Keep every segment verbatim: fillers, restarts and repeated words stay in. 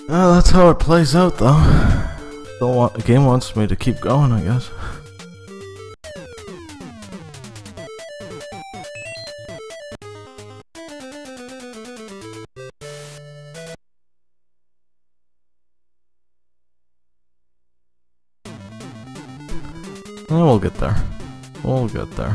Uh, that's how it plays out, though. Still want, the game wants me to keep going, I guess. And we'll get there. We'll get there.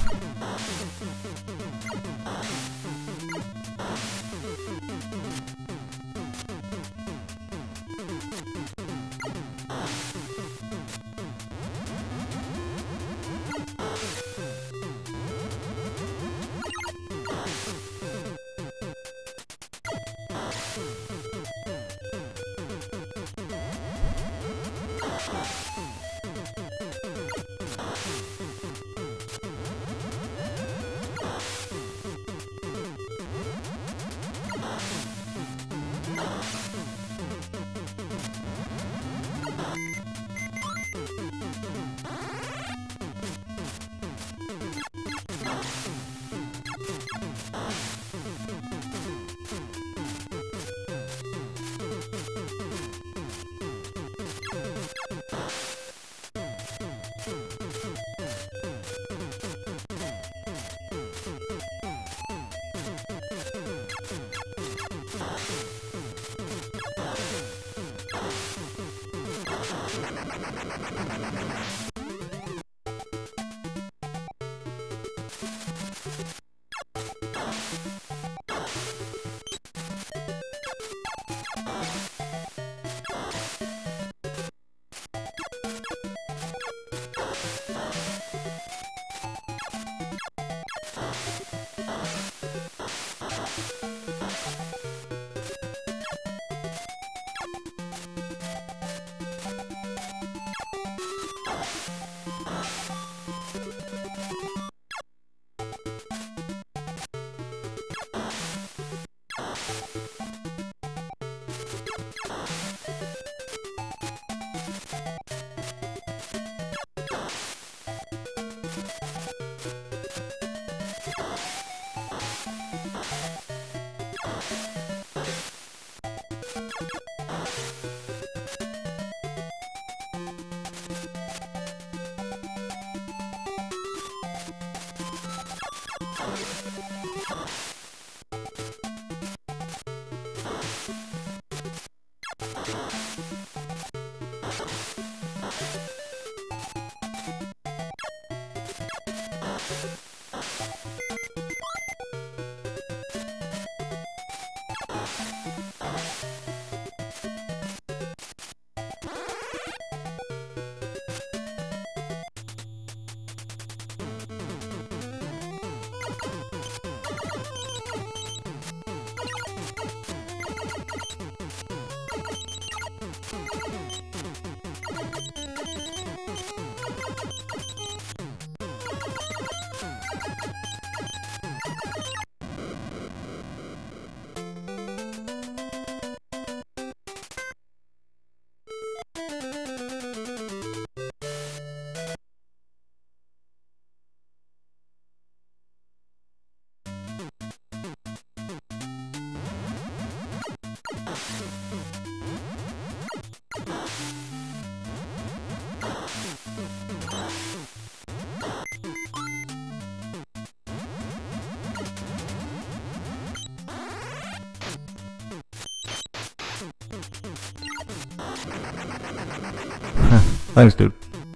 Thanks, dude.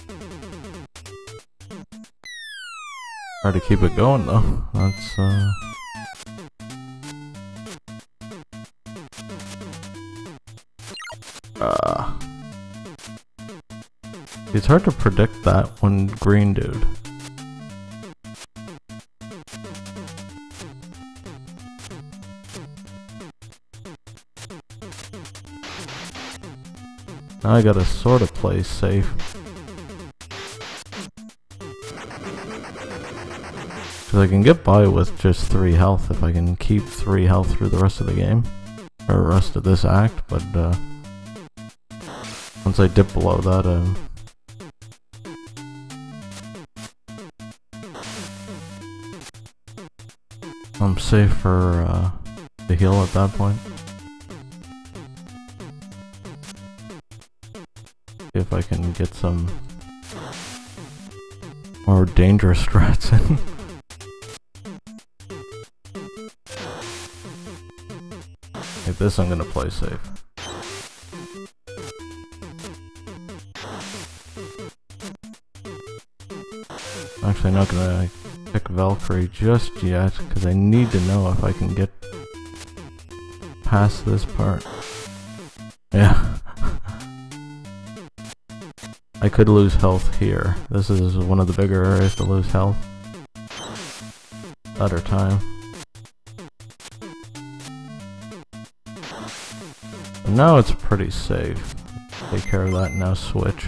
Hard to keep it going, though. That's, uh... Uh... It's hard to predict that one green dude. Now I gotta sort of play safe. Cause I can get by with just three health if I can keep three health through the rest of the game. Or the rest of this act, but uh... once I dip below that, um... I'm safe for uh, the heal at that point. if I can get some more dangerous strats in. Like this I'm gonna play safe. I'm actually not gonna pick Valkyrie just yet, because I need to know if I can get past this part. Yeah. I could lose health here. This is one of the bigger areas to lose health. Other time. But now it's pretty safe. Take care of that and now switch.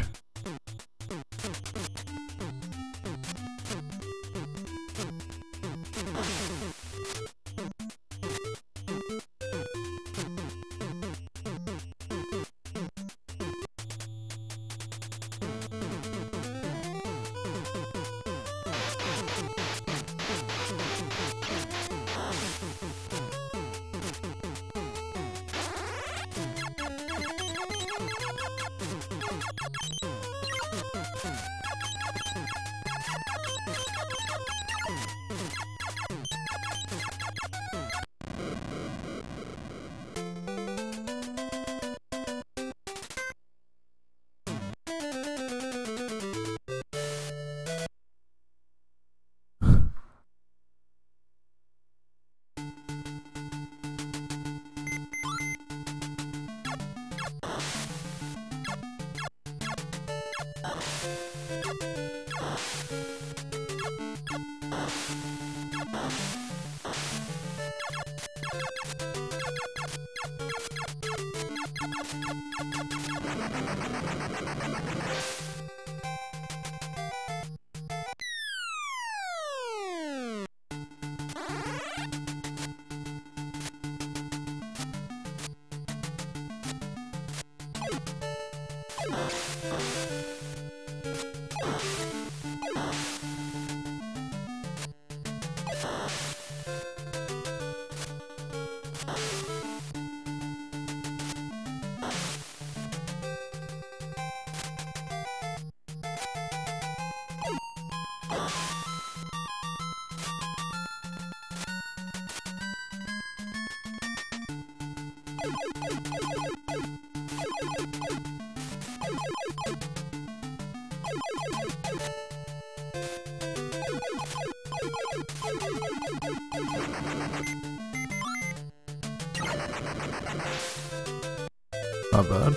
Not bad.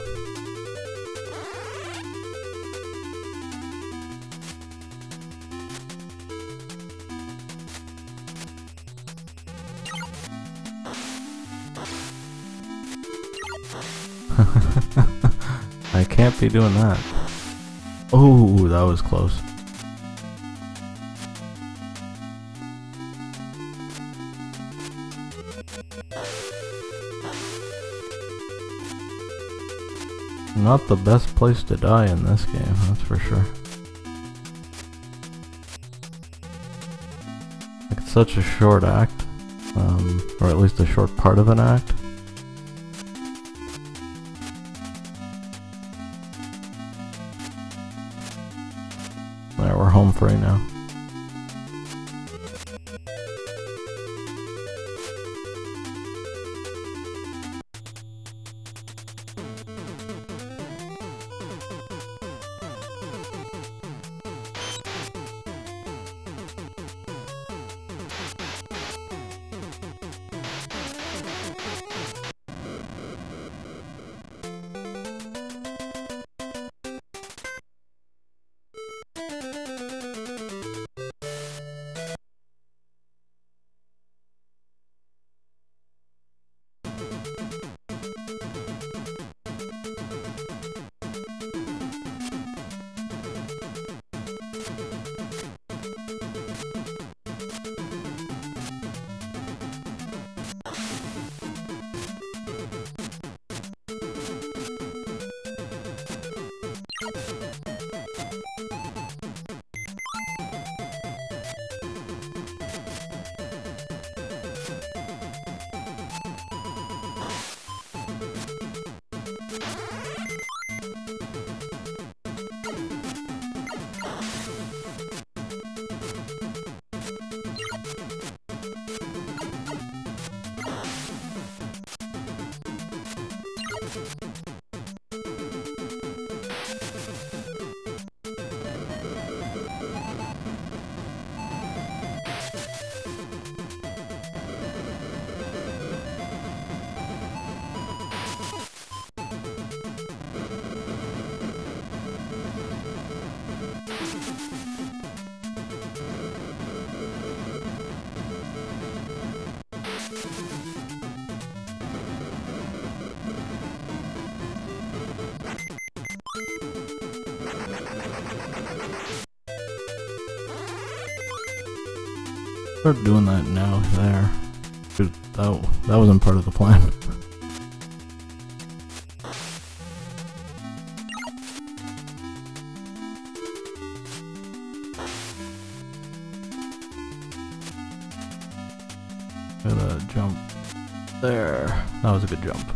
I can't be doing that. Oh, that was close. Not the best place to die in this game, that's for sure. Like, it's such a short act, um, or at least a short part of an act. There, we're home free now. Start doing that now, there. Dude, that, that wasn't part of the plan. Gotta jump there. That was a good jump.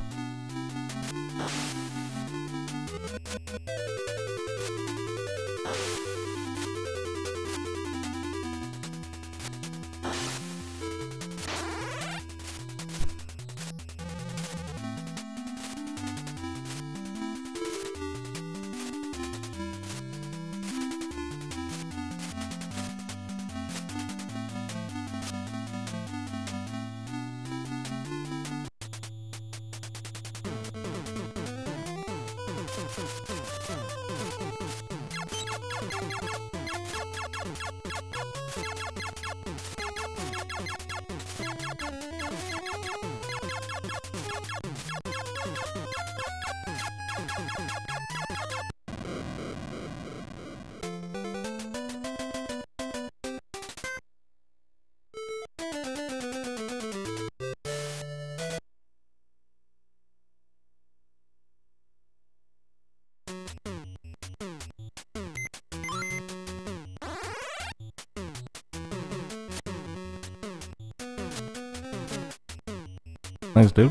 Thanks, dude.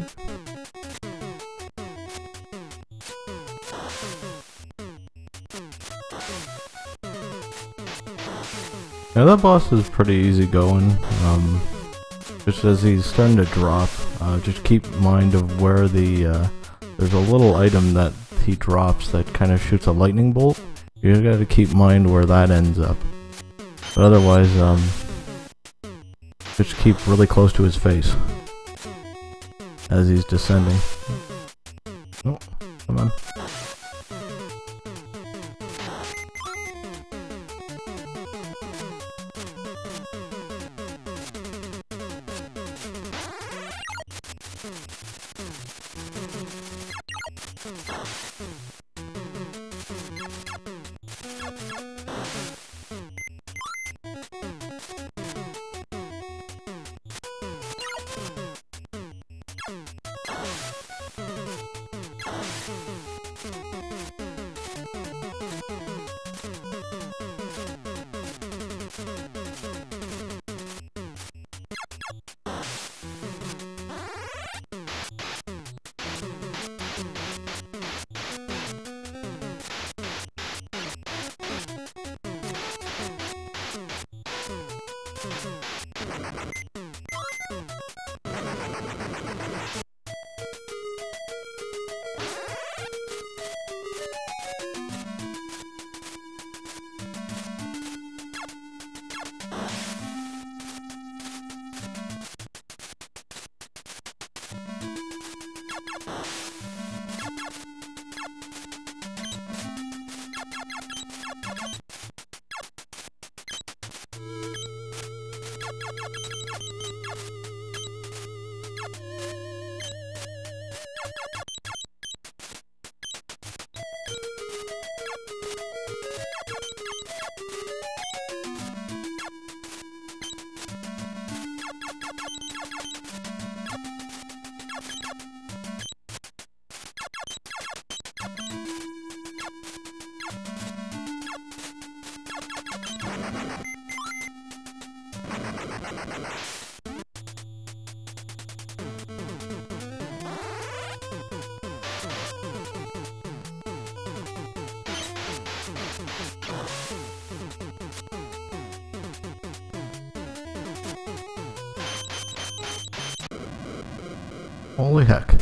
Yeah, that boss is pretty easy going. Um, just as he's starting to drop, uh, just keep in mind of where the, uh, there's a little item that he drops that kind of shoots a lightning bolt. You gotta keep in mind where that ends up. But otherwise, um, just keep really close to his face as he's descending. Oh, come on. Holy heck.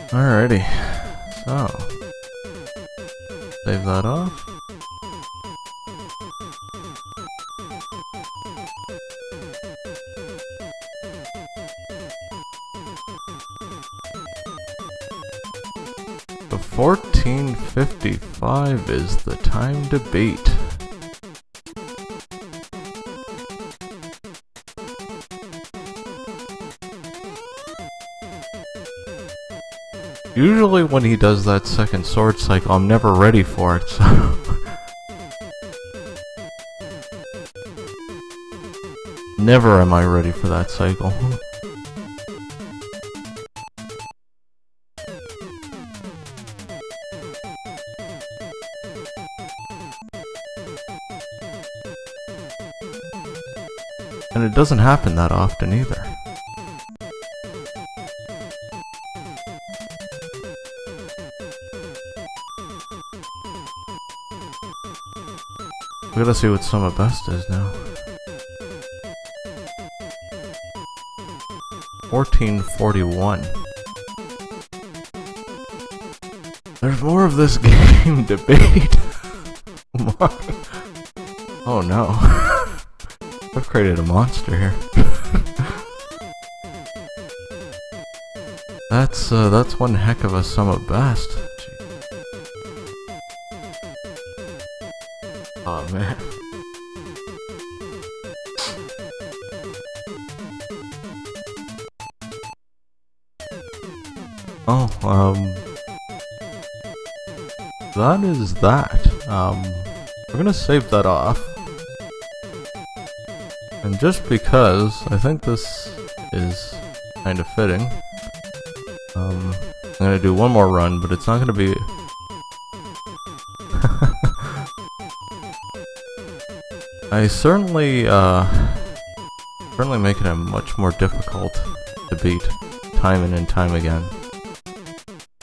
Alrighty, so save that off. The fourteen fifty-five is the time to beat. Usually when he does that second sword cycle, I'm never ready for it, so... Never am I ready for that cycle. And it doesn't happen that often either. We gotta see what Summer Best is now. fourteen forty-one. There's more of this game debate. Oh no. I've created a monster here. That's uh, that's one heck of a Summer Best. Oh man. Oh, um... that is that. Um, we're gonna save that off. And just because I think this is kind of fitting, um, I'm gonna do one more run, but it's not gonna be... I certainly, uh, certainly make it a much more difficult to beat time and in time again.